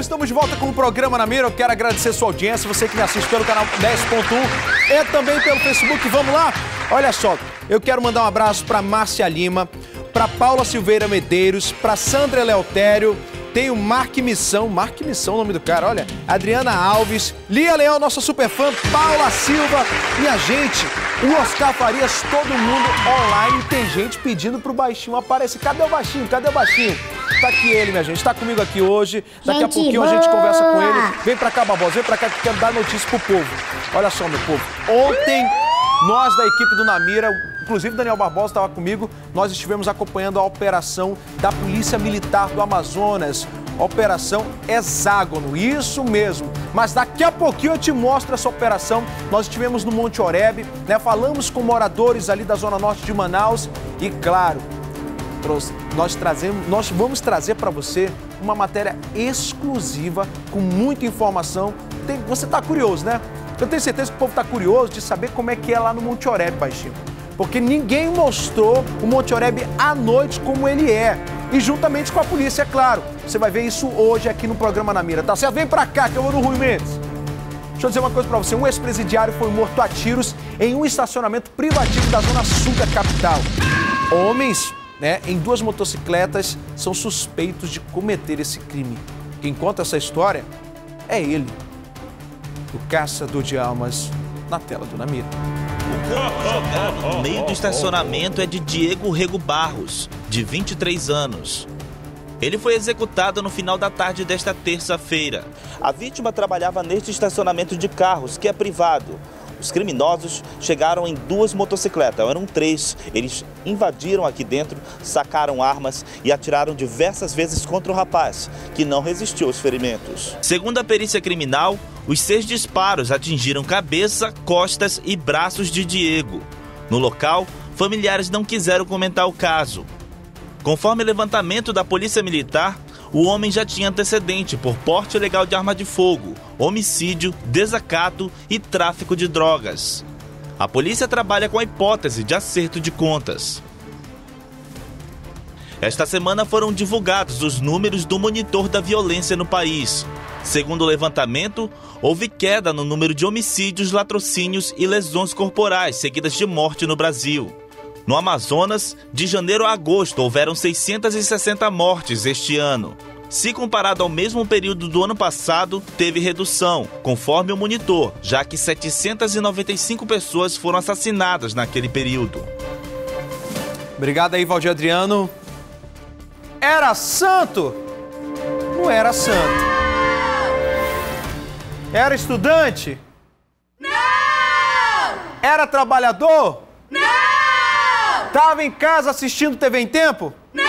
estamos de volta com o programa Na Mira. Eu quero agradecer sua audiência, você que me assiste pelo canal 10.1 e também pelo Facebook. Vamos lá? Olha só, eu quero mandar um abraço para Márcia Lima, para Paula Silveira Medeiros, para Sandra Eleutério, tem o Mark Missão, o nome do cara, olha, Adriana Alves, Lia Leão, nossa superfã, Paula Silva, minha gente, o Oscar Farias, todo mundo online, tem gente pedindo pro baixinho aparecer. Cadê o baixinho? Cadê o baixinho? Tá aqui ele, minha gente, tá comigo aqui hoje, daqui a pouquinho a gente conversa com ele. Vem pra cá, Barbosa, vem pra cá que quero dar notícia pro povo. Olha só, meu povo, ontem nós da equipe do Na Mira, inclusive Daniel Barbosa estava comigo, nós estivemos acompanhando a operação da Polícia Militar do Amazonas, Operação Hexágono, isso mesmo. Mas daqui a pouquinho eu te mostro essa operação. Nós estivemos no Monte Oreb, né? Falamos com moradores ali da Zona Norte de Manaus e, claro, nós vamos trazer para você uma matéria exclusiva com muita informação. Você está curioso, né? Eu tenho certeza que o povo está curioso de saber como é que é lá no Monte Oreb, baixinho. Porque ninguém mostrou o Monte Oreb à noite como ele é. E juntamente com a polícia, é claro. Você vai ver isso hoje aqui no programa Na Mira, tá certo? Vem pra cá que eu vou no Rui Mendes. Deixa eu dizer uma coisa pra você. Um ex-presidiário foi morto a tiros em um estacionamento privativo da zona sul da capital. Homens, né, em 2 motocicletas são suspeitos de cometer esse crime. Quem conta essa história é ele, o caçador de almas, na tela do Na Mira. O corpo jogado no meio do estacionamento é de Diego Rego Barros, de 23 anos. Ele foi executado no final da tarde desta terça-feira. A vítima trabalhava neste estacionamento de carros, que é privado. Os criminosos chegaram em 2 motocicletas, eram 3. Eles invadiram aqui dentro, sacaram armas e atiraram diversas vezes contra o rapaz, que não resistiu aos ferimentos. Segundo a perícia criminal, os 6 disparos atingiram cabeça, costas e braços de Diego. No local, familiares não quiseram comentar o caso. Conforme o levantamento da Polícia Militar, o homem já tinha antecedente por porte ilegal de arma de fogo, homicídio, desacato e tráfico de drogas. A polícia trabalha com a hipótese de acerto de contas. Esta semana foram divulgados os números do monitor da violência no país. Segundo o levantamento, houve queda no número de homicídios, latrocínios e lesões corporais seguidas de morte no Brasil. No Amazonas, de janeiro a agosto, houveram 660 mortes este ano. Se comparado ao mesmo período do ano passado, teve redução, conforme o monitor, já que 795 pessoas foram assassinadas naquele período. Obrigado aí, Valdir Adriano. Era santo? Não era santo. Era estudante? Não! Era trabalhador? Não! Tava em casa assistindo TV em Tempo? Não!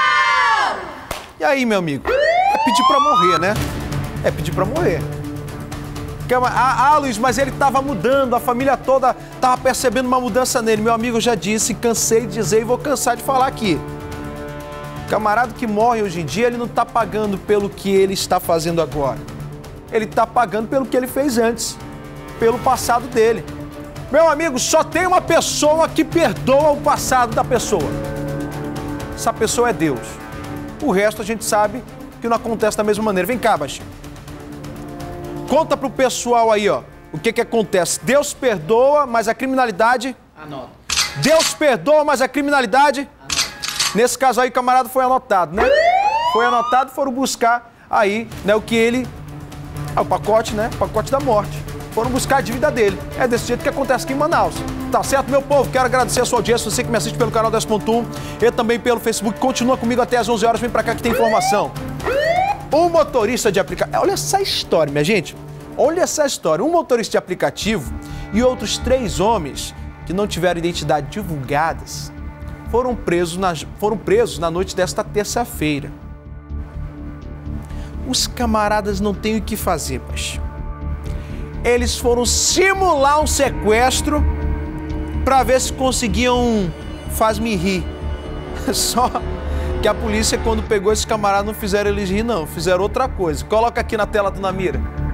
E aí, meu amigo? É pedir pra morrer, né? É pedir pra morrer. Luiz, mas ele tava mudando, a família toda tava percebendo uma mudança nele. Meu amigo, eu já disse, cansei de dizer e vou cansar de falar aqui. Camarada que morre hoje em dia, ele não tá pagando pelo que ele está fazendo agora. Ele tá pagando pelo que ele fez antes, pelo passado dele. Meu amigo, só tem uma pessoa que perdoa o passado da pessoa. Essa pessoa é Deus. O resto a gente sabe que não acontece da mesma maneira. Vem cá, baixinho. Conta pro pessoal aí, ó, o que acontece. Deus perdoa, mas a criminalidade... Anota. Deus perdoa, mas a criminalidade... Anota. Nesse caso aí, camarada, foi anotado, né? Foi anotado, foram buscar aí, né, o que ele... o pacote, né? O pacote da morte. Foram buscar a dívida dele. É desse jeito que acontece aqui em Manaus. Tá certo, meu povo? Quero agradecer a sua audiência, você que me assiste pelo canal 10.1 e também pelo Facebook. Continua comigo até às 11 horas, vem pra cá que tem informação. Um motorista de aplicativo... Olha essa história, minha gente. Olha essa história. Um motorista de aplicativo e outros 3 homens que não tiveram identidade divulgadas foram presos na noite desta terça-feira. Os camaradas não têm o que fazer, paixão. Eles foram simular um sequestro para ver se conseguiam faz-me rir. Só que a polícia, quando pegou esse camarada, não fizeram eles rir, não. Fizeram outra coisa. Coloca aqui na tela do Na Mira.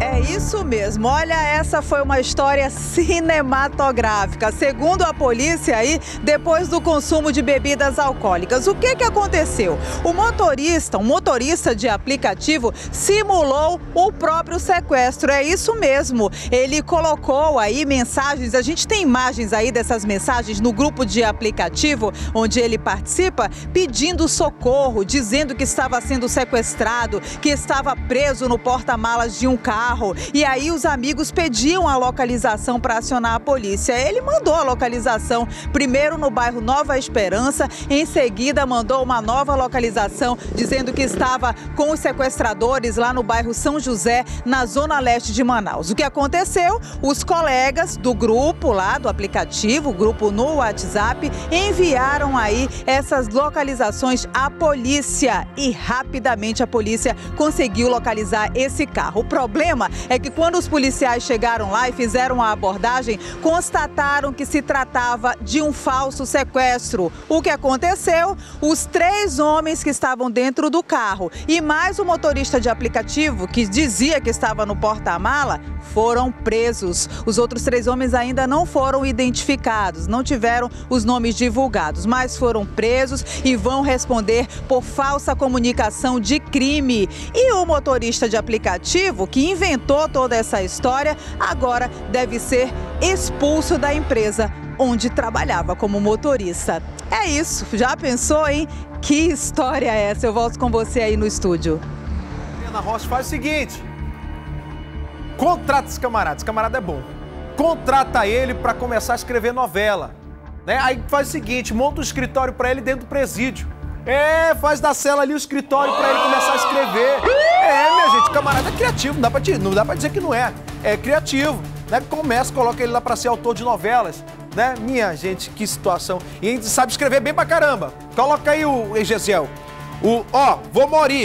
É isso mesmo, olha, essa foi uma história cinematográfica. Segundo a polícia aí, depois do consumo de bebidas alcoólicas, o que aconteceu? Um motorista de aplicativo simulou o próprio sequestro, é isso mesmo. Ele colocou aí mensagens, a gente tem imagens aí dessas mensagens no grupo de aplicativo onde ele participa, pedindo socorro, dizendo que estava sendo sequestrado, que estava preso no porta-malas de um carro. E aí os amigos pediam a localização para acionar a polícia. Ele mandou a localização primeiro no bairro Nova Esperança, em seguida mandou uma nova localização dizendo que estava com os sequestradores lá no bairro São José, na zona leste de Manaus. O que aconteceu? Os colegas do grupo lá do aplicativo, o grupo no WhatsApp, enviaram aí essas localizações à polícia e rapidamente a polícia conseguiu localizar esse carro. O problema é que quando os policiais chegaram lá e fizeram a abordagem, constataram que se tratava de um falso sequestro. O que aconteceu? Os 3 homens que estavam dentro do carro e mais o motorista de aplicativo, que dizia que estava no porta-mala, foram presos. Os outros 3 homens ainda não foram identificados, não tiveram os nomes divulgados, mas foram presos e vão responder por falsa comunicação de crime. E o motorista de aplicativo, que inventou toda essa história, agora deve ser expulso da empresa onde trabalhava como motorista. É isso, já pensou, hein? Que história é essa? Eu volto com você aí no estúdio. Ana Rocha faz o seguinte, contrata esse camarada é bom. Contrata ele para começar a escrever novela, né? Aí faz o seguinte, monta um escritório para ele dentro do presídio. Faz da cela ali o escritório para ele começar a escrever. Minha gente, o camarada é criativo, não dá pra dizer que não é. É criativo, né? Coloca ele lá para ser autor de novelas, né? Minha gente, que situação. E a gente sabe escrever bem pra caramba. Coloca aí o Egesiel. Vou morir,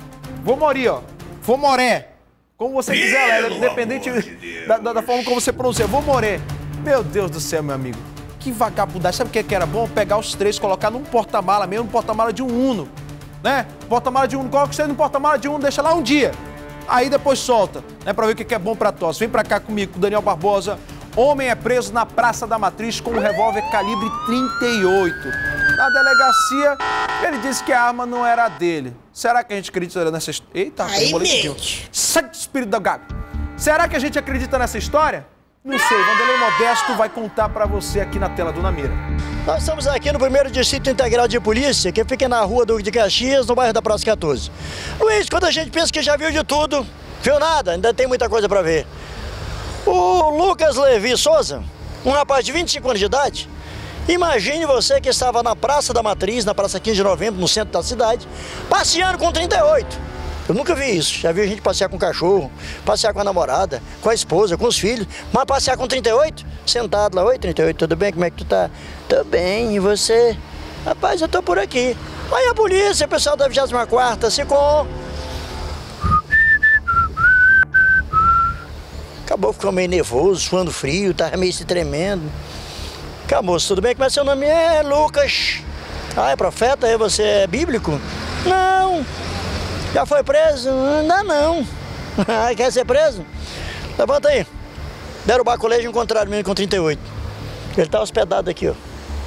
ó. Vou morrer. Como você quiser, independente da forma como você pronuncia. Vou morrer. Meu Deus do céu, meu amigo. Que vagabundagem. Sabe o que era bom? Pegar os 3, colocar num porta-mala mesmo, no porta-mala de um Uno, né? Porta-mala de Uno, coloca você no porta-mala de Uno, deixa lá um dia. Aí depois solta, né? Pra ver o que é bom pra tosse. Vem pra cá comigo, com o Daniel Barbosa. Homem é preso na Praça da Matriz com um revólver calibre 38. Na delegacia, ele disse que a arma não era dele. Será que a gente acredita nessa história? Eita, sai do espírito do gago. Será que a gente acredita nessa história? Não sei, Vanderlei Modesto vai contar pra você aqui na tela do Na Mira. Nós estamos aqui no 1º Distrito Integral de Polícia, que fica na Rua Duque de Caxias, no bairro da Praça 14. Luiz, quando a gente pensa que já viu de tudo, viu nada, ainda tem muita coisa pra ver. O Lucas Levi Souza, um rapaz de 25 anos de idade, imagine você que estava na Praça da Matriz, na Praça 15 de Novembro, no centro da cidade, passeando com 38. Eu nunca vi isso, já vi a gente passear com o cachorro, passear com a namorada, com a esposa, com os filhos, mas passear com 38, sentado lá, oi 38, tudo bem, como é que tu tá? Tô bem, e você? Rapaz, eu tô por aqui. Aí a polícia, o pessoal da 24ª, SICOM, acabou ficando meio nervoso, suando frio, tava meio se tremendo. Moço, tudo bem, como é seu nome? É Lucas. Ah, é profeta? É você é bíblico? Não. Já foi preso? Ainda não. Quer ser preso? Levanta aí. Deram o baculejo e encontraram o menino com 38. Ele tá hospedado aqui, ó.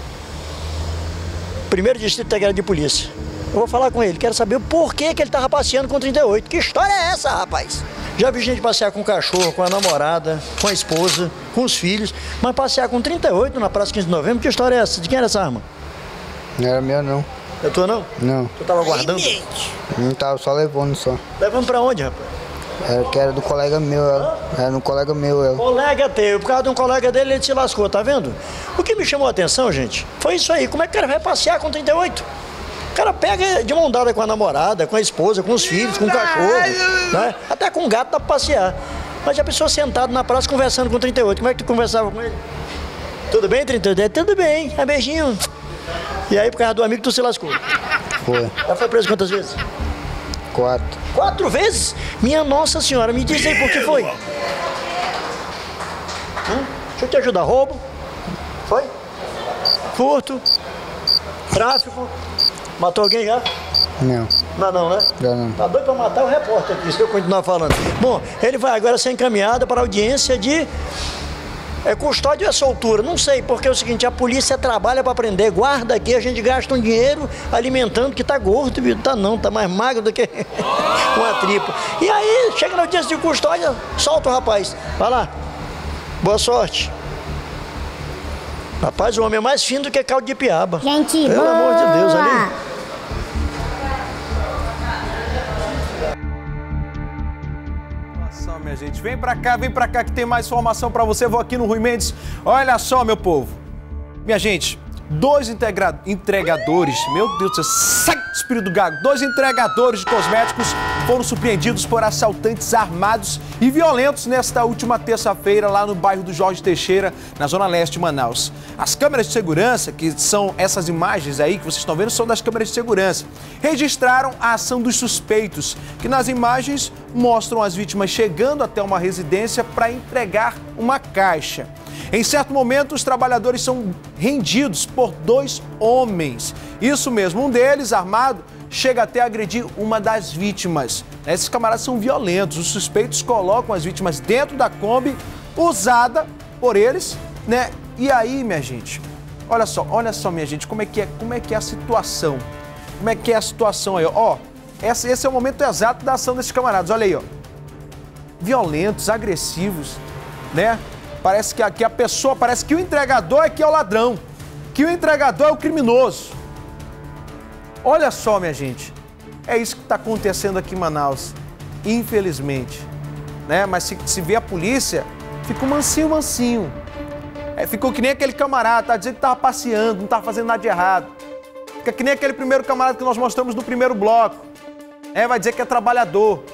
1º Distrito Integral de Polícia. Eu vou falar com ele, quero saber o porquê que ele tava passeando com 38. Que história é essa, rapaz? Já vi gente passear com o cachorro, com a namorada, com a esposa, com os filhos, mas passear com 38 na Praça 15 de Novembro, que história é essa? De quem era essa arma? Não era minha, não. É tua, não? Não. Tu tava guardando? Não tava, só levando só. Levando pra onde, rapaz? Era que era do colega meu, ela. Era no colega meu, ela. Colega teu, por causa de um colega dele, ele se lascou, tá vendo? O que me chamou a atenção, gente, foi isso aí. Como é que o cara vai passear com 38? O cara pega de mão dada com a namorada, com a esposa, com os filhos, com o cachorro, né? Até com o gato dá pra passear. Mas a pessoa sentada na praça conversando com 38, como é que tu conversava com ele? Tudo bem, 38? Tudo bem, é beijinho. E aí, por causa do amigo, tu se lascou? Foi. Já foi preso quantas vezes? 4. 4 vezes? Minha Nossa Senhora, me diz aí por que foi. Deixa eu te ajudar. Roubo? Foi? Furto? Tráfico. Matou alguém já? Não. Não, né? Não. Tá doido pra matar o repórter aqui, se eu continuar falando. Bom, ele vai agora ser encaminhado para a audiência de custódia ou soltura. Não sei, porque é o seguinte, a polícia trabalha para prender, guarda aqui, a gente gasta um dinheiro alimentando, que tá gordo, viu? Tá mais magro do que uma tripa. E aí, chega na audiência de custódia, solta o rapaz. Vai lá. Boa sorte. Rapaz, o homem é mais fino do que caldo de piaba. Gente, pelo amor de Deus, ali. Minha gente, vem pra cá que tem mais informação pra você. Vou aqui no Rui Mendes. Olha só, meu povo. Minha gente, 2 entregadores, meu Deus do céu, sai espírito do gago. 2 entregadores de cosméticos foram surpreendidos por assaltantes armados e violentos nesta última terça-feira lá no bairro do Jorge Teixeira, na zona leste de Manaus. As câmeras de segurança, que são essas imagens aí que vocês estão vendo, são das câmeras de segurança, registraram a ação dos suspeitos, que nas imagens mostram as vítimas chegando até uma residência para entregar uma caixa. Em certo momento, os trabalhadores são rendidos por 2 homens. Isso mesmo, um deles, armado, chega até a agredir uma das vítimas. Esses camaradas são violentos. Os suspeitos colocam as vítimas dentro da Kombi usada por eles, né? E aí, minha gente, olha só, minha gente, como é que é a situação? Como é que é a situação aí, ó? Esse é o momento exato da ação desses camaradas, olha aí, ó. Violentos, agressivos, né? Parece que a pessoa, parece que o entregador é que é o ladrão, que o entregador é o criminoso. Olha só, minha gente, é isso que está acontecendo aqui em Manaus, infelizmente, né? Mas se vê a polícia, fica um mansinho. Ficou que nem aquele camarada, tá dizendo que estava passeando, não estava fazendo nada de errado. Fica que nem aquele primeiro camarada que nós mostramos no primeiro bloco. Vai dizer que é trabalhador.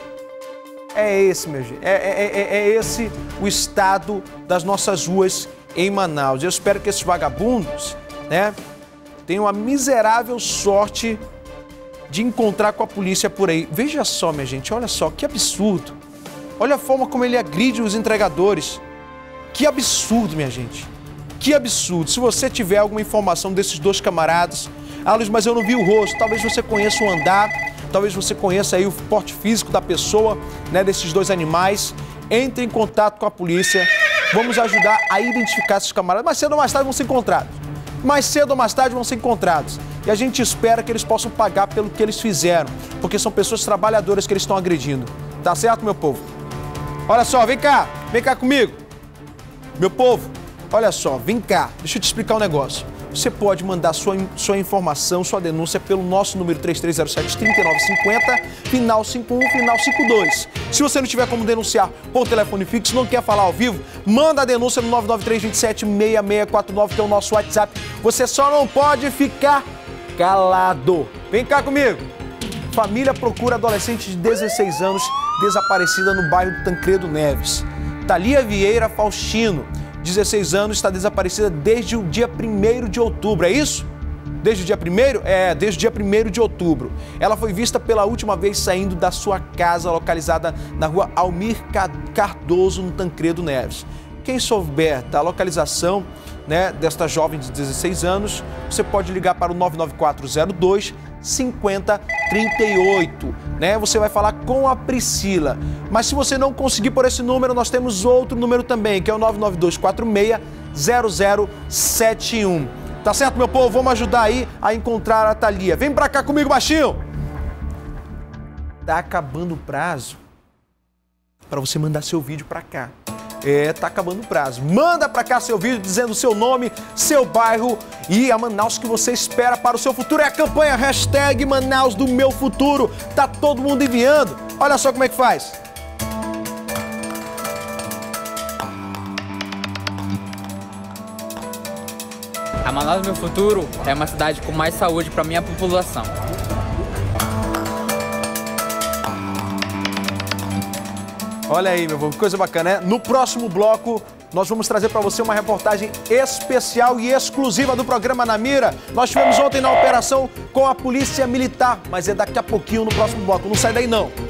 É esse, meu gente, é esse o estado das nossas ruas em Manaus. Eu espero que esses vagabundos, né, tenham a miserável sorte de encontrar com a polícia por aí. Veja só, minha gente, olha só, que absurdo. Olha a forma como ele agride os entregadores. Que absurdo, minha gente. Que absurdo. Se você tiver alguma informação desses 2 camaradas, Luiz, mas eu não vi o rosto, talvez você conheça o andar, talvez você conheça aí o porte físico da pessoa, né, desses 2 animais. Entre em contato com a polícia, vamos ajudar a identificar esses camaradas. Mais cedo ou mais tarde vão ser encontrados. Mais cedo ou mais tarde vão ser encontrados. E a gente espera que eles possam pagar pelo que eles fizeram, porque são pessoas trabalhadoras que eles estão agredindo. Tá certo, meu povo? Olha só, vem cá comigo. Meu povo, olha só, vem cá, deixa eu te explicar um negócio. Você pode mandar sua informação, sua denúncia pelo nosso número 3307-3950, final 51, final 52. Se você não tiver como denunciar por telefone fixo, não quer falar ao vivo, manda a denúncia no 993276649, que é o nosso WhatsApp. Você só não pode ficar calado. Vem cá comigo. Família procura adolescente de 16 anos desaparecida no bairro do Tancredo Neves. Thalia Vieira Faustino, 16 anos, está desaparecida desde o dia 1º de outubro, é isso? Desde o dia 1º? Desde o dia 1º de outubro. Ela foi vista pela última vez saindo da sua casa, localizada na rua Almir Cardoso, no Tancredo Neves. Quem souber da localização, né, desta jovem de 16 anos, você pode ligar para o 99402 5038, né? Você vai falar com a Priscila. Mas se você não conseguir por esse número, nós temos outro número também, que é o 992460071. Tá certo, meu povo? Vamos ajudar aí a encontrar a Thalia. Vem pra cá comigo, baixinho. Tá acabando o prazo para você mandar seu vídeo pra cá. Tá acabando o prazo. Manda pra cá seu vídeo dizendo o seu nome, seu bairro e a Manaus que você espera para o seu futuro. É a campanha hashtag Manaus do Meu Futuro. Tá todo mundo enviando. Olha só como é que faz. A Manaus do Meu Futuro é uma cidade com mais saúde para minha população. Olha aí, meu povo, coisa bacana, né? No próximo bloco, nós vamos trazer para você uma reportagem especial e exclusiva do programa Na Mira. Nós tivemos ontem na operação com a Polícia Militar, mas é daqui a pouquinho no próximo bloco. Não sai daí, não.